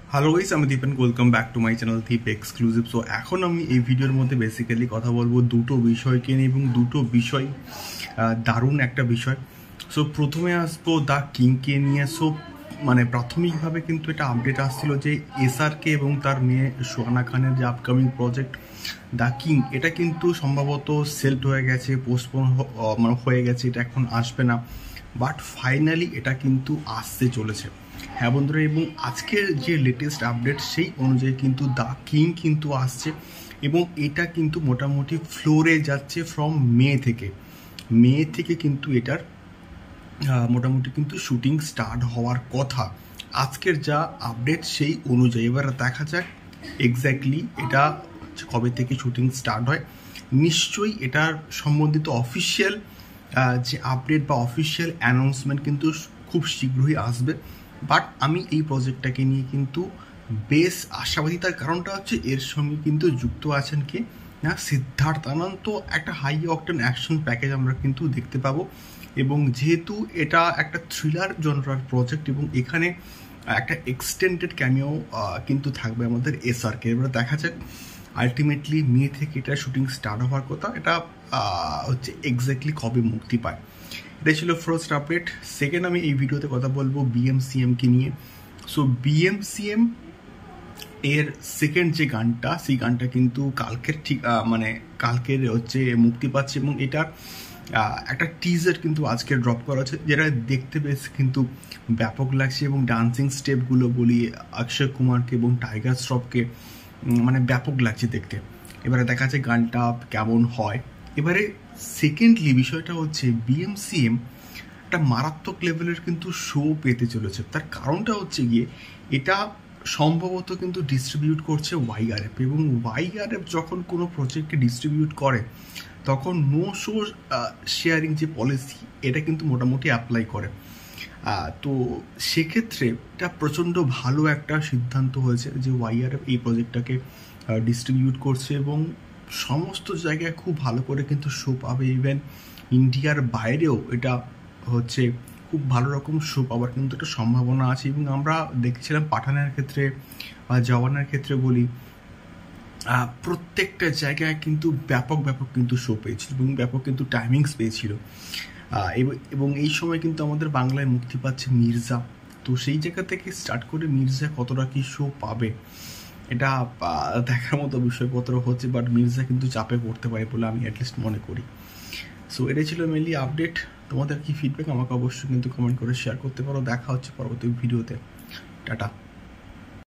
Hello guys, আমি Dipen. Welcome back to my channel Deep exclusive. So এখন আমি এই ভিডিওর মধ্যে বেসিক্যালি কথা বলবো দুটো বিষয়কে নিয়ে, এবং দুটো বিষয় দারুণ একটা বিষয়। সো প্রথমে আসবো দ্য কিংকে নিয়ে। সো প্রাথমিকভাবে কিন্তু এটা আপডেট আসছিল যে এসআরকে এবং তার মেয়ে সোহানা খানের যে আপকামিং প্রজেক্ট দ্য কিং, এটা কিন্তু সম্ভবত সেলড হয়ে গেছে, পোস্টপোন হয়ে গেছে, এটা এখন আসবে না। বাট ফাইনালি এটা কিন্তু আসতে চলেছে। হ্যাঁ বন্ধুরা, এবং আজকের যে লেটেস্ট আপডেট সেই অনুযায়ী কিন্তু দ্য কিং কিন্তু আসছে, এবং এটা কিন্তু মোটামুটি ফ্লোরে যাচ্ছে ফ্রম মে থেকে কিন্তু এটার মোটামুটি কিন্তু শুটিং স্টার্ট হওয়ার কথা আজকের যা আপডেট সেই অনুযায়ী। এবার দেখা যাক এক্স্যাক্টলি এটা কবে থেকে শুটিং স্টার্ট হয়। নিশ্চয়ই এটার সম্বন্ধিত অফিসিয়াল যে আপডেট বা অফিসিয়াল অ্যানাউন্সমেন্ট কিন্তু খুব শীঘ্রই আসবে। বাট আমি এই প্রজেক্টটাকে নিয়ে কিন্তু বেশ আশাবাদী। তার কারণটা হচ্ছে এর সঙ্গে কিন্তু যুক্ত আছেন কে না, সিদ্ধার্থ আনন্দ। তো একটা হাই অকটেন অ্যাকশন প্যাকেজ আমরা কিন্তু দেখতে পাবো, এবং যেহেতু এটা একটা থ্রিলার জনরার প্রজেক্ট, এবং এখানে একটা এক্সটেন্ডেড ক্যামিও কিন্তু থাকবে আমাদের এসআরকে। এবার দেখা যাক আলটিমেটলি মে থেকে এটা শুটিং স্টার্ট হওয়ার কথা, এটা হচ্ছে এক্স্যাক্টলি কবে মুক্তি পায়। এটা ছিল ফার্স্ট আপডেট। সেকেন্ড, আমি এই ভিডিওতে কথা বলবো বিএমসিএমকে নিয়ে। সো বিএমসিএম এর সেকেন্ড যে গানটা, সেই গানটা কিন্তু কালকের হচ্ছে মুক্তি পাচ্ছে, এবং এটার একটা টিজার কিন্তু আজকে ড্রপ করা হচ্ছে, যেটা দেখতে বেশ কিন্তু ব্যাপক লাগছে। এবং ডান্সিং স্টেপগুলো বলি অক্ষয় কুমারকে এবং টাইগার শ্রফকে ব্যাপক লাগছে দেখতে। এবারে দেখা যাচ্ছে গানটা কেমন হয়। এবারে সেকেন্ডলি বিষয়টা হচ্ছে বিএমসিএম একটা মারাত্মক লেভেলের কিন্তু শো পেতে চলেছে। তার কারণটা হচ্ছে গিয়ে এটা সম্ভবত কিন্তু ডিস্ট্রিবিউট করছে ওয়াইআরএফ, এবং ওয়াইআরএফ যখন কোনো প্রজেক্টকে ডিস্ট্রিবিউট করে তখন নো শো শেয়ারিং যে পলিসি, এটা কিন্তু মোটামুটি অ্যাপ্লাই করে। তো সেক্ষেত্রে এটা প্রচণ্ড ভালো একটা সিদ্ধান্ত হয়েছে যে ওয়াইআরএফ এই প্রজেক্টটাকে ডিস্ট্রিবিউট করছে, এবং সমস্ত জায়গায় খুব ভালো করে কিন্তু শো পাবে। ইভেন ইন্ডিয়ার বাইরেও এটা হচ্ছে খুব ভালো রকম শো পাওয়ার কিন্তু একটা সম্ভাবনা আছে। এবং আমরা দেখছিলাম পাঠানের ক্ষেত্রে বা জওয়ানের ক্ষেত্রে বলি, প্রত্যেকটা জায়গায় কিন্তু ব্যাপক কিন্তু শো পেয়েছিল, এবং ব্যাপক কিন্তু টাইমিংস পেয়েছিল। এবং এই সময় কিন্তু আমাদের বাংলায় মুক্তি পাচ্ছে মির্জা। তো সেই জায়গা থেকে স্টার্ট করে মির্জা কতটা কি শো পাবে এটা দেখার মতো বিষয়পত্র হচ্ছে। বাট মির্জা কিন্তু চাপে পড়তে পারে বলে আমি অ্যাটলিস্ট মনে করি। সো এটাই ছিল মেনলি আপডেট। তোমাদের কি ফিডব্যাক আমাকে অবশ্যই কিন্তু কমেন্ট করে শেয়ার করতে পারো। দেখা হচ্ছে পরবর্তী ভিডিওতে। টাটা।